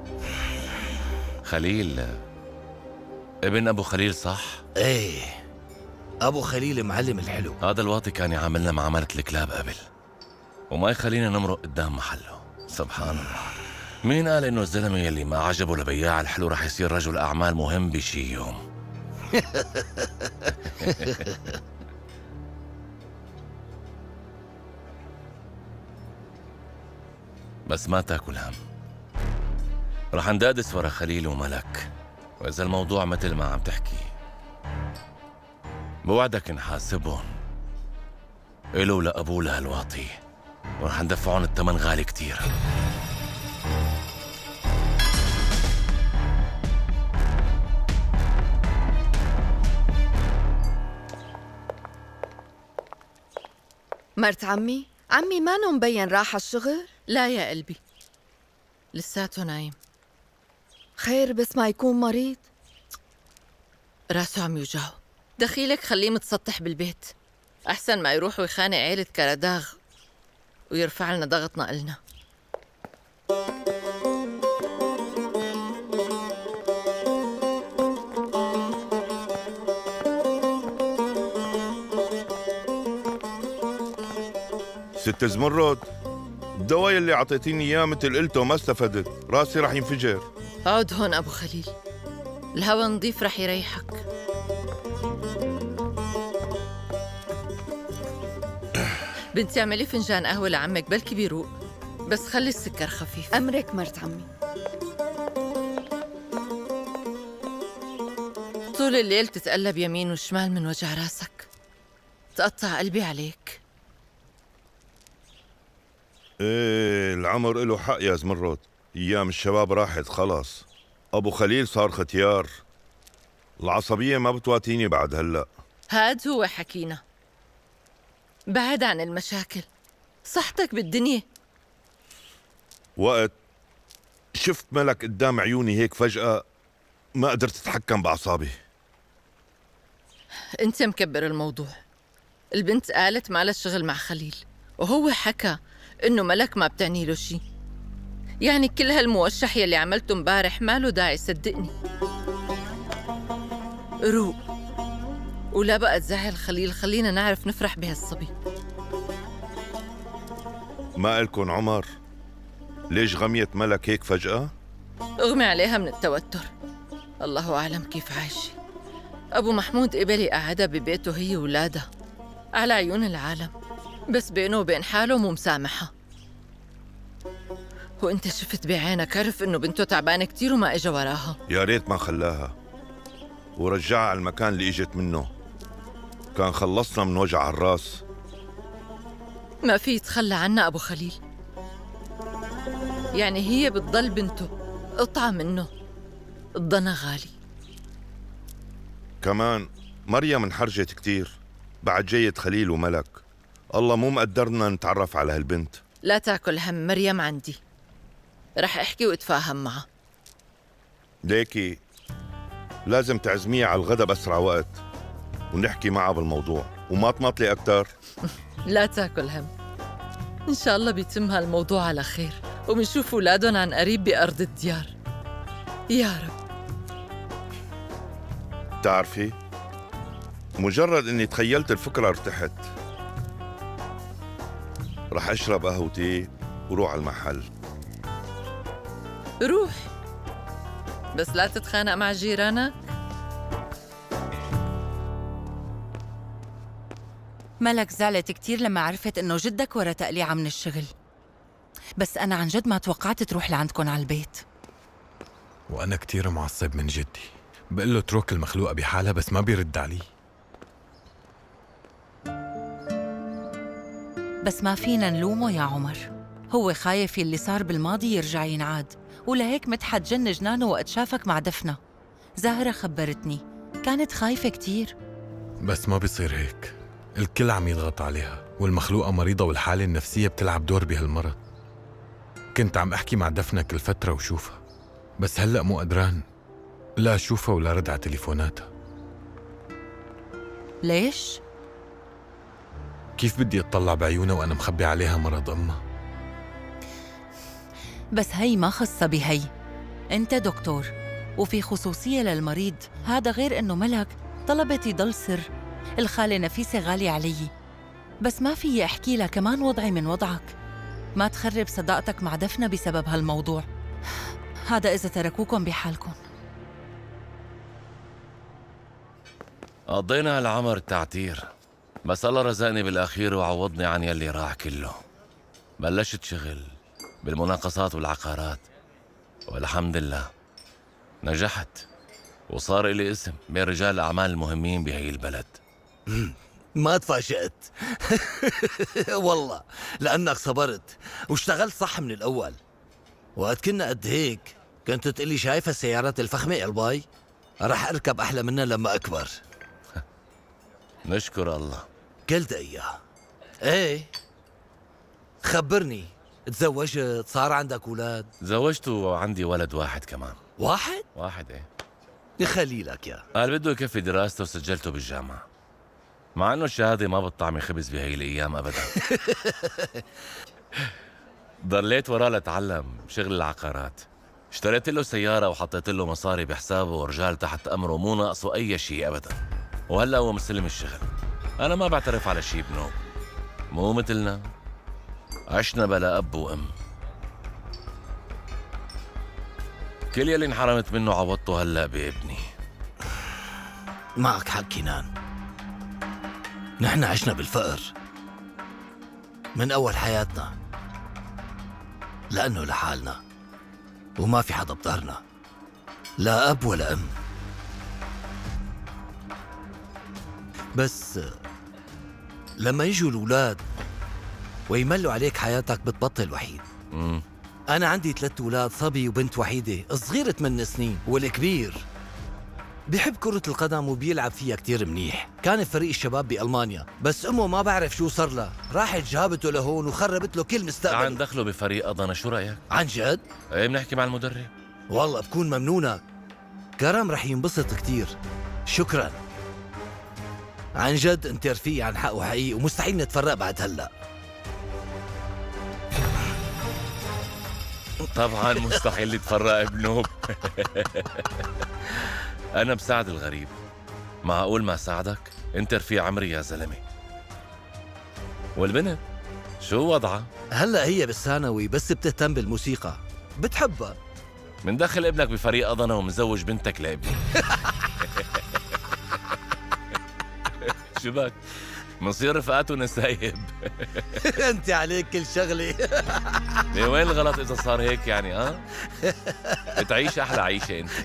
خليل ابن أبو خليل، صح؟ ايه، أبو خليل معلم الحلو. هذا الواطي كان يعاملنا معاملة الكلاب قبل، وما يخلينا نمرق قدام محله. سبحان الله، مين قال إنه الزلمة يلي ما عجبه لبياع الحلو رح يصير رجل أعمال مهم بشي يوم؟ بس ما تاكل هم، رح ندادس ورا خليل وملك، وإذا الموضوع مثل ما عم تحكي بوعدك نحاسبهم إلو لأبوه لهالواطي، ورح ندفعون الثمن غالي كتير. مرت عمي؟ عمي مانو مبين راح الشغل؟ لا يا قلبي، لساته نايم. خير بس ما يكون مريض؟ راسه عم يوجعه، دخيلك خليه متسطح بالبيت، أحسن ما يروح ويخانق عيلة كرداغ ويرفع لنا ضغطنا إلنا. ست زمرد، الدواء اللي عطيتيني اياه مثل قلته ما استفدت، راسي رح ينفجر. اقعد هون ابو خليل، الهوا نظيف رح يريحك. بنتي اعملي فنجان قهوه لعمك بلكي بيروق، بس خلي السكر خفيف. امرك مرت عمي. طول الليل تتقلب يمين وشمال من وجع راسك، تقطع قلبي عليك. ايه العمر له حق يا زمرد، ايام الشباب راحت خلاص. ابو خليل صار ختيار، العصبيه ما بتواتيني بعد هلا. هاد هو حكينا، بعد عن المشاكل، صحتك بالدنيا. وقت شفت ملك قدام عيوني هيك فجأة ما قدرت اتحكم باعصابي. انت مكبر الموضوع، البنت قالت ما لها شغل مع خليل، وهو حكى إنه ملك ما بتعني له شي، يعني كل هالموشح يلي عملته مبارح ما له داعي، صدقني. روق ولا بقى تزعل خليل، خلينا نعرف نفرح بهالصبي. ما قلكن عمر ليش غميت ملك هيك فجأة؟ اغمي عليها من التوتر، الله أعلم كيف عايشة. أبو محمود قبل قعدها ببيته هي وولادها على عيون العالم، بس بينه وبين حاله مو مسامحها. وانت شفت بعينك، عرف انه بنته تعبانه كثير وما اجى وراها. يا ريت ما خلاها ورجعها على المكان اللي اجت منه، كان خلصنا من وجع الراس. ما في يتخلى عنا ابو خليل، يعني هي بتضل بنته، قطعه منه، الضنا غالي. كمان مريم انحرجت كثير بعد جية خليل وملك، الله مو مقدرنا نتعرف على هالبنت. لا تاكل هم، مريم عندي، رح احكي واتفاهم معها. ليكي لازم تعزميها على الغدا بأسرع وقت ونحكي معها بالموضوع، وما تماطلي أكتر. لا تاكل هم، إن شاء الله بيتم هالموضوع على خير وبنشوف أولادهم عن قريب بأرض الديار يا رب. بتعرفي مجرد إني تخيلت الفكرة ارتحت. رح أشرب قهوتي وروح على المحل. روح، بس لا تتخانق مع جيرانك. ملك زعلت كتير لما عرفت إنه جدك ورا تقليعة من الشغل، بس أنا عن جد ما توقعت تروح لعندكم على البيت. وأنا كتير معصب من جدي، بقول له اترك المخلوقة بحالها بس ما بيرد علي. بس ما فينا نلومه يا عمر، هو خايف يلي صار بالماضي يرجع ينعاد، ولهيك مدحت جن جنانه وقت شافك مع دفنة. زهرة خبرتني كانت خايفة كتير. بس ما بيصير هيك، الكل عم يضغط عليها، والمخلوقة مريضة والحالة النفسية بتلعب دور بهالمرض. كنت عم أحكي مع دفنة كل فترة وشوفها، بس هلأ مو قدران لا أشوفها ولا رد على تليفوناتها. ليش؟ كيف بدي أطلع بعيونها وأنا مخبي عليها مرض أمها؟ بس هي ما خصها بهي، أنت دكتور وفي خصوصية للمريض، هذا غير إنه ملك طلبت يضل سر. الخالة نفيسة غالية علي، بس ما فيي أحكي لها كمان وضعي من وضعك. ما تخرب صداقتك مع دفنة بسبب هالموضوع، هذا إذا تركوكم بحالكم. قضينا هالعمر تعتير، بس الله رزقني بالأخير وعوضني عن يلي راح كله. بلشت شغل بالمناقصات والعقارات، والحمد لله نجحت، وصار إلي اسم بين رجال الأعمال المهمين بهي البلد. ما تفاجأت والله، لأنك صبرت واشتغلت صح من الأول. وقت كنا قد هيك كنت تقلي شايفة السيارات الفخمة يا الباي؟ رح أركب أحلى منها لما أكبر. نشكر الله. قلت إياه. إيه خبرني، تزوجت؟ صار عندك أولاد؟ تزوجت وعندي ولد واحد كمان. واحد؟ واحد إيه. يخلي لك يا قال بده يكفي دراسته وسجلته بالجامعة، مع انه الشهادة ما بتطعمي خبز بهي الايام ابدا. ضليت وراه لاتعلم شغل العقارات، اشتريت له سيارة وحطيت له مصاري بحسابه ورجال تحت امره مو ناقصه اي شيء ابدا، وهلا هو مستلم الشغل. انا ما بعترف على شيء بنوب، مو مثلنا عشنا بلا اب وام. كل يلي انحرمت منه عوضته هلا بابني. معك حق كنان، نحن عشنا بالفقر من أول حياتنا، لأنه لحالنا وما في حدا بظهرنا، لا أب ولا أم. بس لما يجوا الأولاد ويملوا عليك حياتك بتبطل وحيد. مم. أنا عندي ثلاث أولاد، صبي وبنت وحيدة، الصغير ثمان سنين والكبير بيحب كرة القدم وبيلعب فيها كتير منيح. كان في فريق الشباب بألمانيا، بس أمه ما بعرف شو صار لها، راحت جابته لهون وخربت له كل مستقبل. تعال ندخله بفريق أضنا، شو رأيك؟ عن جد؟ ايه بنحكي مع المدرب. والله بكون ممنونك، كرم رح ينبسط كتير. شكرا عن جد، انت رفيق عن حق وحقيقي، ومستحيل نتفرق بعد هلا. طبعا مستحيل نتفرق بنوب. أنا بساعد الغريب، معقول ما ساعدك؟ أنت رفيع عمري يا زلمة. والبنت شو وضعها؟ هلا هي بالثانوي، بس بتهتم بالموسيقى، بتحبها. مندخل ابنك بفريق أضنا ومزوج بنتك لابني. شو بك؟ منصير رفقات ونسايب. انت عليك كل شغله. ليه وين الغلط اذا صار هيك يعني؟ ها أه؟ بتعيش احلى عيشه انت.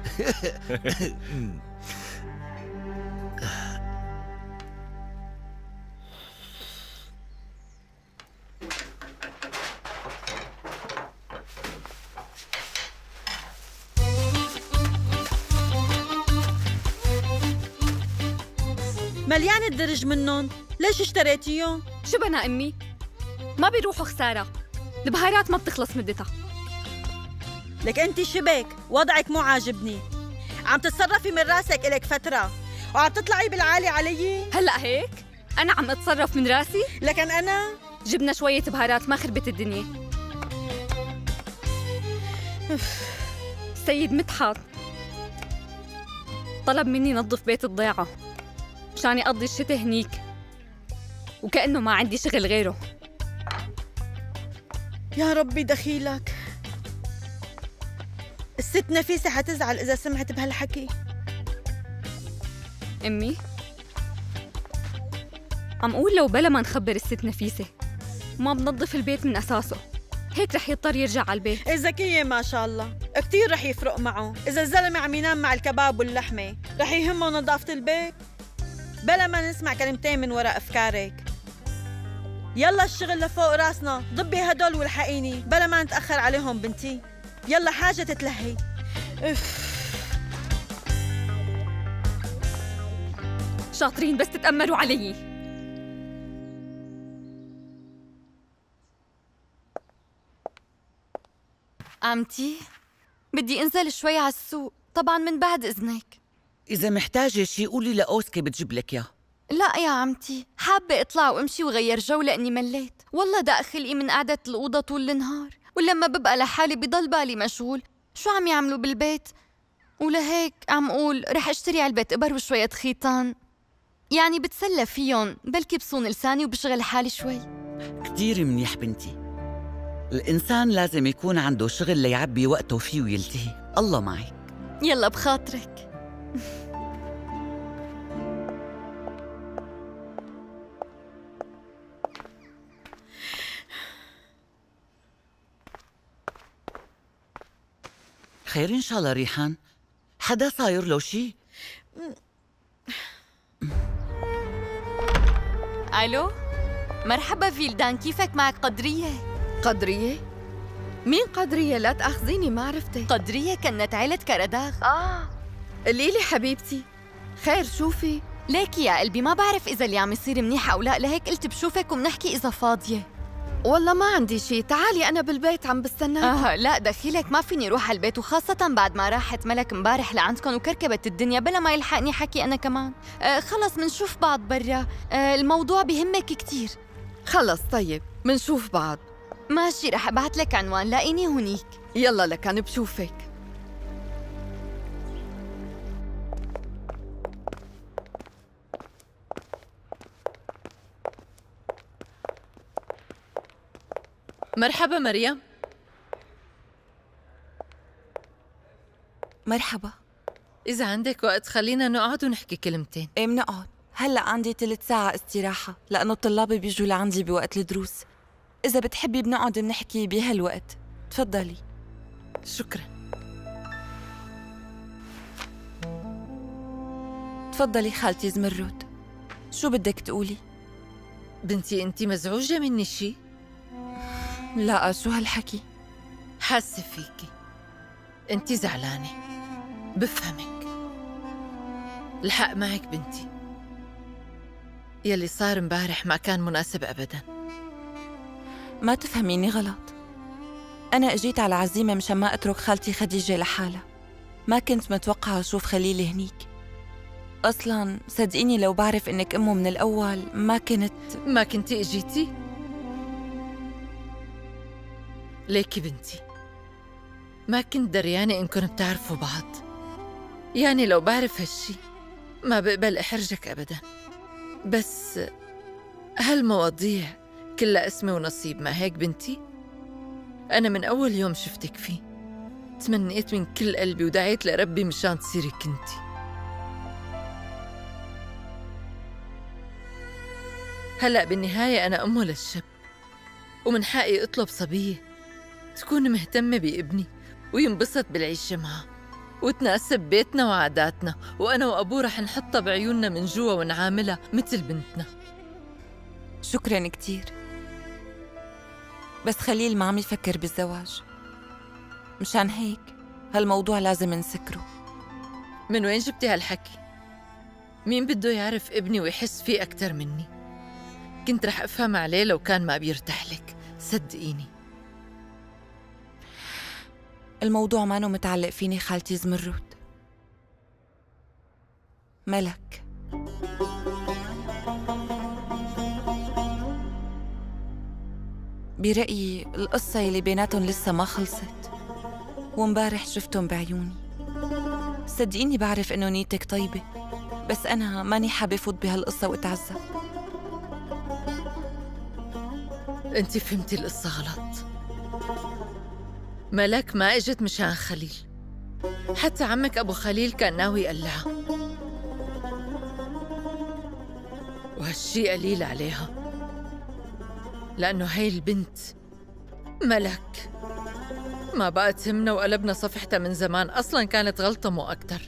مليان الدرج منهم، ليش اشتريتيهم؟ شو بنا امي؟ ما بيروحوا خساره، البهارات ما بتخلص مدتها. لك انت شبك، وضعك مو عاجبني، عم تتصرفي من راسك الك فتره وعم تطلعي بالعالي علي. هلا هيك؟ انا عم اتصرف من راسي؟ لكن انا جبنا شويه بهارات ما خربت الدنيا. السيد مدحت طلب مني نظف بيت الضيعه مشان اقضي الشتاء هنيك، وكأنه ما عندي شغل غيره. يا ربي دخيلك، الست نفيسة حتزعل إذا سمعت بهالحكي. أمي عم قول لو بلا ما نخبر الست نفيسة ما بنظف البيت من أساسه، هيك رح يضطر يرجع على البيت. الذكية ما شاء الله، كتير رح يفرق معه. إذا الزلمة عم ينام مع الكباب واللحمة رح يهمه نظافة البيت؟ بلا ما نسمع كلمتين من وراء أفكارك. يلا الشغل لفوق راسنا، ضبي هدول والحقيني بلا ما نتأخر عليهم بنتي. يلا حاجة تتلهي. اف شاطرين بس تتأمروا علي. عمتي بدي انزل شوي على السوق، طبعا من بعد اذنك. إذا محتاجة شي قولي لأوسكي بتجيب لك إياه. لا يا عمتي، حابة اطلع وامشي وغير جو لاني مليت، والله داق خلقي من قعدة الأوضة طول النهار، ولما ببقى لحالي بضل بالي مشغول شو عم يعملوا بالبيت، ولهيك عم قول رح اشتري علبة إبر وشوية خيطان، يعني بتسلى فيهم، بلكي بصون لساني وبشغل حالي شوي. كتير منيح بنتي، الإنسان لازم يكون عنده شغل ليعبي وقته فيه ويلتهي. الله معك. يلا بخاطرك. خير إن شاء الله ريحان، حدا صاير له شي؟ ألو، مرحبا فيلدان، كيفك؟ معك قدرية. قدرية؟ مين قدرية؟ لا تأخذيني ما عرفتي. قدرية كانت عيلة كرداغ. آه قولي لي حبيبتي، خير شوفي. ليكي يا قلبي ما بعرف إذا اللي عم يصير منيح أو لا، لهيك قلت بشوفك وبنحكي إذا فاضية. والله ما عندي شي، تعالي أنا بالبيت عم بستناك. آه لا دخيلك، ما فيني روح على البيت، وخاصة بعد ما راحت ملك مبارح لعندكم وكركبت الدنيا بلا ما يلحقني حكي أنا كمان. آه خلص منشوف بعض برا، آه الموضوع بيهمك كتير. خلص طيب منشوف بعض. ماشي، رح أبعت لك عنوان، لاقيني هونيك. يلا لكان بشوفك. مرحبا مريم. مرحبا. إذا عندك وقت خلينا نقعد ونحكي كلمتين. ايه منقعد، هلأ عندي ثلث ساعة استراحة لأنه الطلاب بيجوا لعندي بوقت الدروس. إذا بتحبي بنقعد بنحكي بهالوقت، تفضلي. شكرا. تفضلي خالتي زمرد، شو بدك تقولي؟ بنتي أنت مزعوجة مني شي؟ لا، شو هالحكي؟ حاسة فيكي أنت زعلانة، بفهمك. الحق معك بنتي، يلي صار امبارح ما كان مناسب أبداً. ما تفهميني غلط، أنا أجيت على عزيمة مشان ما أترك خالتي خديجة لحالها، ما كنت متوقعة أشوف خليلي هنيك. أصلاً صدقيني لو بعرف إنك أمه من الأول ما كنت ما كنتي إجيتي؟ ليكي بنتي، ما كنت دريانة إنكم بتعرفوا بعض، يعني لو بعرف هالشي ما بقبل أحرجك أبداً، بس هالمواضيع كلها اسمي ونصيب، ما هيك بنتي؟ أنا من أول يوم شفتك فيه تمنيت من كل قلبي ودعيت لربي مشان تصيري كنتي. هلأ بالنهاية أنا أمه للشاب، ومن حقي أطلب صبية تكون مهتمة بابني وينبسط بالعيشة معه وتناسب بيتنا وعاداتنا، وأنا وأبوه رح نحطها بعيوننا من جوا ونعاملها مثل بنتنا. شكراً كتير، بس خليل ما عم يفكر بالزواج، مشان هيك هالموضوع لازم نسكره. من وين جبتي هالحكي؟ مين بده يعرف ابني ويحس فيه أكتر مني؟ كنت رح أفهم عليه لو كان ما بيرتاح لك، صدقيني. الموضوع مانو متعلق فيني خالتي زمرد، ملك. برأيي القصة يلي بيناتهم لسه ما خلصت، ومبارح شفتهم بعيوني. صدقيني بعرف إنه نيتك طيبة، بس أنا ماني حابة فوت بهالقصة وأتعذب. أنتِ فهمتي القصة غلط. ملك ما اجت مشان خليل، حتى عمك أبو خليل كان ناوي يقلعها، وهالشي قليل عليها، لأنه هاي البنت ملك، ما بقى تهمنا وقلبنا صفحتها من زمان. أصلاً كانت غلطة مو أكتر.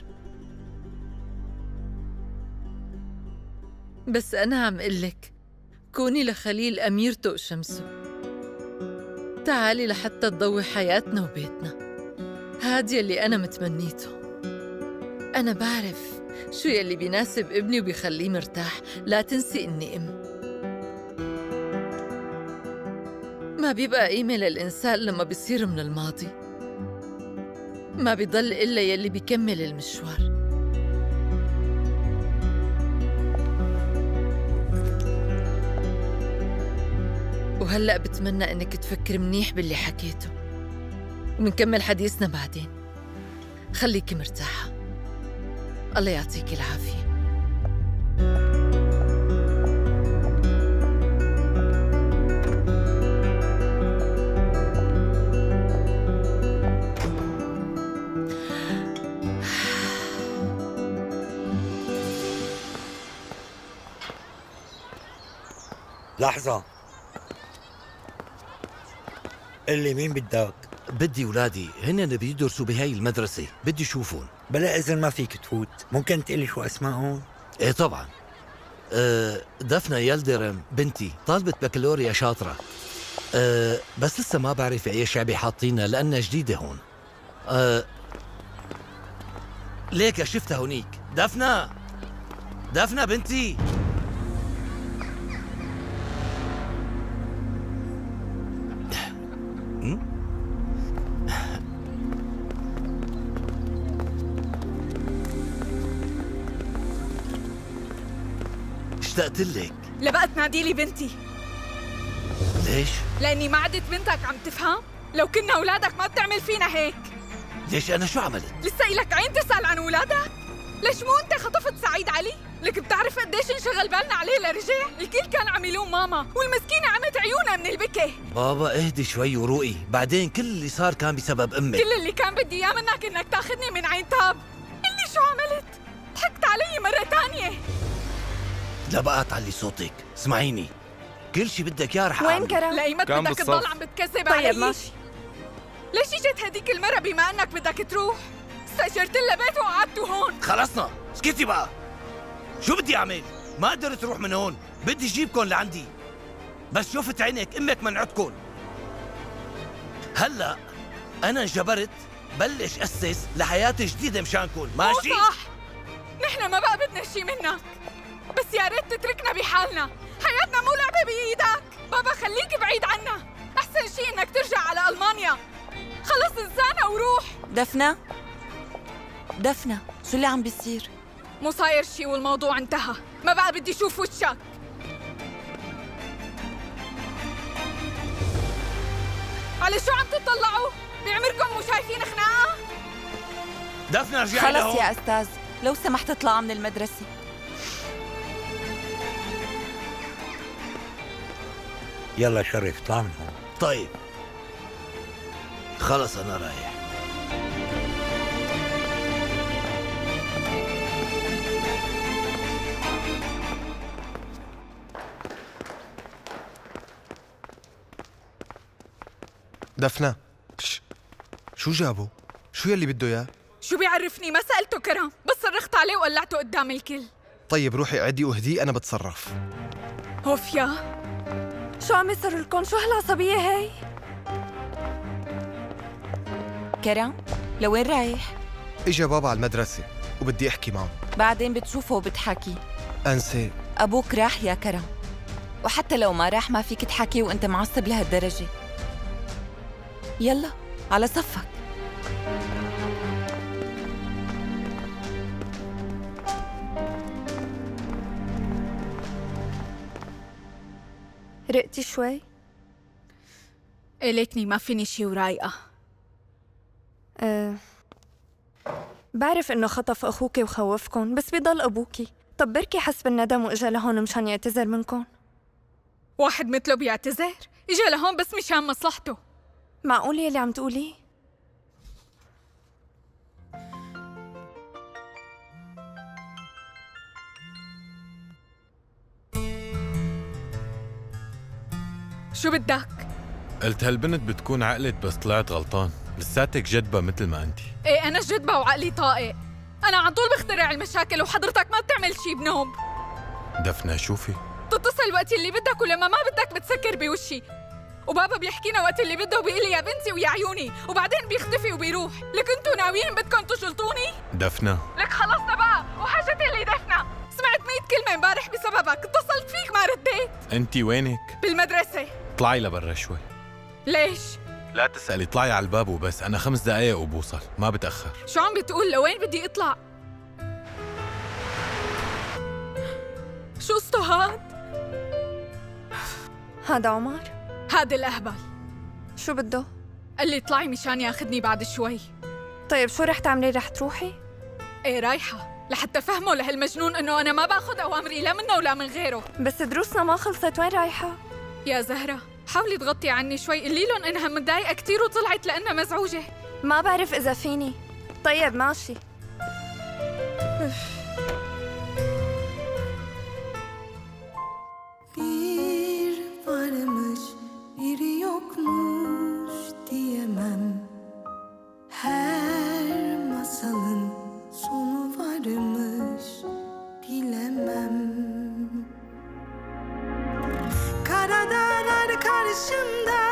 بس أنا عم قلك كوني لخليل أميرته وشمسه، تعالي لحتى تضوي حياتنا وبيتنا. هادي اللي أنا متمنيته. أنا بعرف شو يلي بيناسب ابني وبيخليه مرتاح. لا تنسي إني أم. ما بيبقى قيمة للإنسان لما بيصير من الماضي، ما بيضل إلا يلي بيكمل المشوار. وهلأ بتمنى إنك تفكر منيح باللي حكيته، ومنكمل حديثنا بعدين. خليكي مرتاحة. الله يعطيكي العافية. لحظة، قل لي مين بدك؟ بدي ولادي، هن بيدرسوا بهاي المدرسة، بدي شوفهم. بلا إذن ما فيك تفوت. ممكن تقلي شو أسمائهم؟ إيه طبعا. أه دفنة يلدرم بنتي طالبة بكالوريا شاطرة. أه بس لسه ما بعرف أي شعبي حاطينها لأنها جديدة هون. أه ليك شفتها هونيك. دفنة دفنة بنتي. اشتقت لك. لبقى تنادي لي بنتي. ليش؟ لأني ما عدت بنتك، عم تفهم؟ لو كنا أولادك ما بتعمل فينا هيك. ليش أنا شو عملت؟ لسه إلك عين تسأل عن أولادك؟ ليش مو أنت خطفت سعيد علي؟ لك بتعرف قديش انشغل بالنا عليه لرجع؟ الكل كان عم يلوم ماما، والمسكينة عمت عيونها من البكي. بابا اهدي شوي وروقي، بعدين كل اللي صار كان بسبب أمك. كل اللي كان بدي إياه منك إنك تاخذني من عين تاب. قلي شو عملت؟ ضحكت علي مرة تانية. لا بقى تعلي صوتك، اسمعيني، كل شي بدك اياه رح اعمل. وين كرم؟ لأيمت بدك تضل عم بتكذب علي؟ طيب ماشي. ليش اجت هديك المرة بما انك بدك تروح؟ استأجرت لها بيت وقعدتوا هون. خلصنا، اسكتي بقى. شو بدي اعمل؟ ما قدرت اروح من هون، بدي اجيبكم لعندي. بس شوفت عينك امك منعتكم. هلا انا انجبرت بلش اسس لحياة جديدة مشانكم، ماشي؟ مو صح. نحن ما بقى بدنا شي منك، بس يا ريت تتركنا بحالنا. حياتنا مو لعبة بإيدك. بابا خليك بعيد عنا. أحسن شيء إنك ترجع على ألمانيا. خلص انسانا وروح. دفنة دفنة شو اللي عم بيصير؟ مو صاير شي والموضوع انتهى. ما بقى بدي أشوف وشك. على شو عم تطلعوا؟ بعمركم مو شايفين خناقة؟ دفنة رجعي لهون. خلص يا أستاذ، لو سمحت اطلع من المدرسة. يلا شرف اطلع من هون. طيب خلص أنا رايح. دفنة، شش. شو جابوا؟ شو يلي بده اياه؟ شو بيعرفني؟ ما سألته كرم، بس صرخت عليه وقلعته قدام الكل. طيب روحي عدي واهديه، أنا بتصرف. اوف يا شو عم يصير لكم؟ شو هالعصبية هي؟ كرم لوين رايح؟ اجا بابا على المدرسة وبدي احكي معه. بعدين بتشوفه وبتحكي. أنسي أبوك راح يا كرم، وحتى لو ما راح ما فيك تحكي وأنت معصب لهالدرجة. يلا على صفك. رقتي شوي؟ إليكني ما فيني شي ورايقة. أه بعرف إنه خطف أخوكي وخوفكن، بس بيضل أبوكي. طب بركي حس بالندم وإجا لهون مشان يعتذر منكن. واحد مثله بيعتذر؟ إجا لهون بس مشان مصلحته. معقول يلي عم تقوليه؟ شو بدك؟ قلت هالبنت بتكون عقلت بس طلعت غلطان. لساتك جدبة مثل ما انت. ايه انا جدبة وعقلي طاقة. انا على طول بخترع المشاكل وحضرتك ما بتعمل شي بنوب. دفنة شوفي، تتصل وقت اللي بدك ولما ما بدك بتسكر بوشي. وبابا بيحكينا وقت اللي بده وبيقول لي يا بنتي ويا عيوني، وبعدين بيختفي وبيروح. لك انتوا ناويين بدكم تشلطوني؟ دفنة لك خلصنا بقى وحاجتي اللي دفنة. سمعت مية كلمة امبارح بسببك، اتصلت فيك ما رديت. انت وينك؟ بالمدرسة. طلعي لبرا شوي. ليش؟ لا تسألي، طلعي على الباب وبس، أنا خمس دقايق وبوصل، ما بتأخر. شو عم بتقول؟ لوين بدي اطلع؟ شو اسطو هاد؟ هذا عمر؟ هذا الأهبل. شو بده؟ قال لي اطلعي مشان ياخذني بعد شوي. طيب شو رح تعملي؟ رح تروحي؟ ايه رايحة، لحتى فهموا لهالمجنون انه انا ما باخذ اوامري لا منه ولا من غيره. بس دروسنا ما خلصت، وين رايحة؟ يا زهرة حاولي تغطي عني شوي، قولي لهم انها متضايقة كثير وطلعت لانها مزعوجة. ما بعرف اذا فيني. طيب ماشي. Bir varmış bir yokmuş diyemem. Her masalın sonu varmış bilemem. Kara dağlar karşımda